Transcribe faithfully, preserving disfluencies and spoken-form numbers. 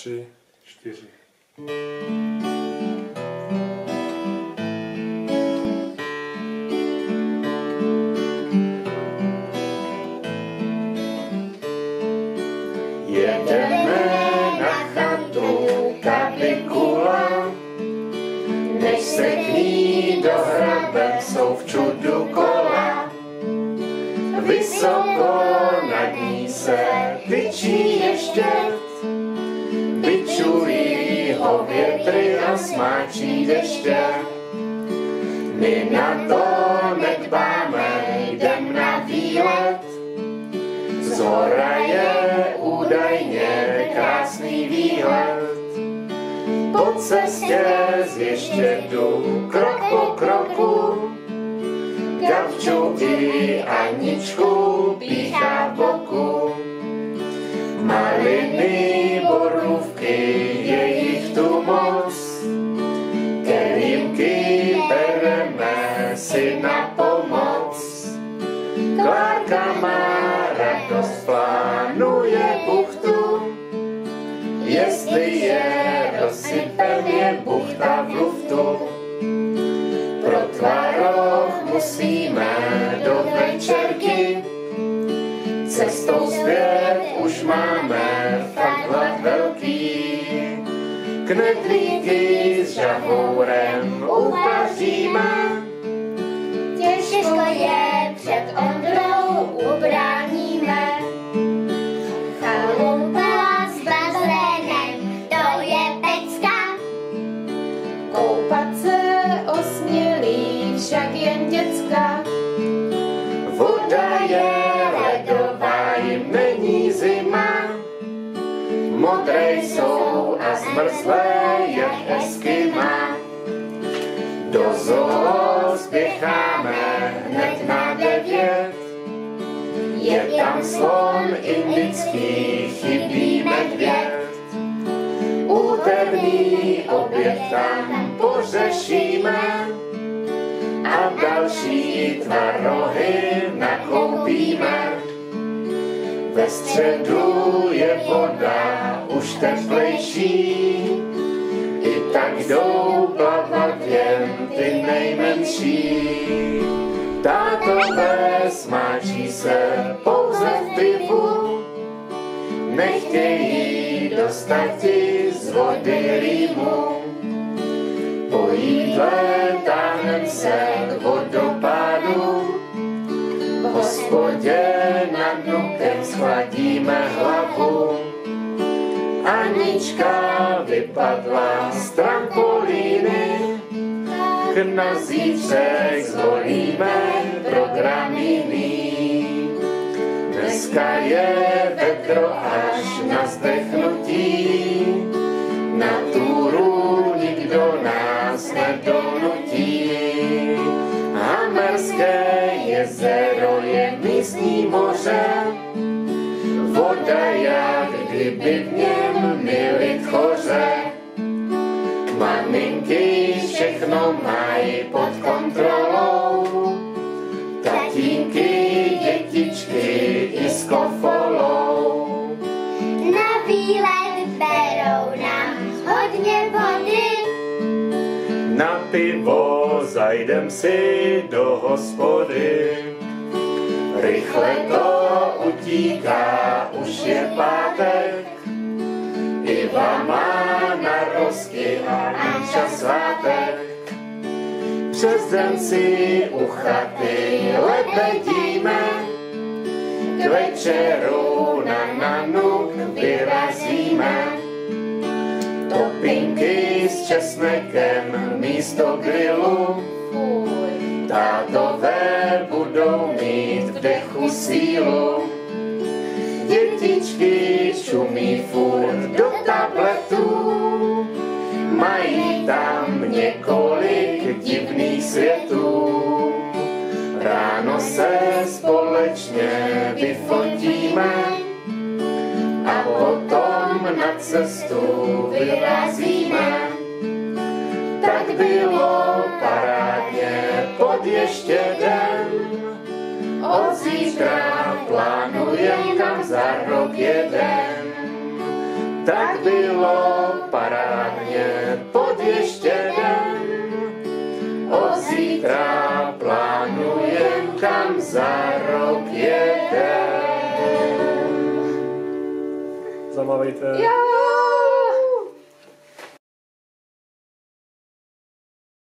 tři, čtyři. Jedeme na chatu Kapikula, než se k ní dohrabem jsou v čudu kola. Vysoko nad ní se tyčí ještět, bičují ho větry a smáčí deště. My na to nedbáme, jdem na výlet, zhora je údajně krásný výhled. Po cestě z Ještědu krok po kroku Gabču i Aničku píchá v boku. Maliny, borůvky, je jich tu moc, kelímky bereme si na pomoc. Klárka má radost, plánuje buchtu, jestli je rozsypem, je buchta v luftu. Pro tvaroh musíme do večerky, cestou zpět už máme fakt hlad velký. Knedlíky s žavourem uvaříme, těžko je před Ondrou ubráníme. Chalupa s bazénem, to je pecka. Koupat se osmělí však jen děcka. Voda je ledová, jim není zima, modré jsou a zmrzlé jak Eskima. Do zoo spěcháme hned na devět, je tam slon indický, chybí medvěd. Úterní oběd tam pořešíme a další tvarohy nakoupíme. Ve středu je voda už teplejší, i tak jdou plavat jen ty nejmenší. Tátové smáčí se pouze v pivu, nechtějí dostati z vody rýmu. Po jídle táhnem se k vodopádu, v hospodě nad nukem schladíme hlavu. Anička vypadla z trampolíny, k na zítřek zvolíme program jiný. Dneska je vedro až na zdechnutí, na túru nikdo nás nedonutí. Hamerské jezero je místní moře, voda jak kdyby v něm měli tchoře. Maminky všechno mají pod kontrolou, tatínky, dětičky i s kofolou. Na výlet berou nám hodně vody, Na pivo zajdem si do hospody. Rychle to utíká, už je pátek, Iva má narozky a Anča svátek. Přes den si u chaty lebedíme, k večeru na nanuk vyrazíme. Topinky s česnekem místo grilu, tátové budou mít v dechu sílu. Dětičky čumí furt do tabletů, mají tam několik divných světů. Ráno se společně vyfotíme a potom na cestu vyrazíme. Tak bylo parádně pod Ještědem, od zítra plánujem, kam za rok jedem. tak bylo parádně pod ještědem. Od zítra plánujem, kam za rok jedem. Zamávejte. Jo.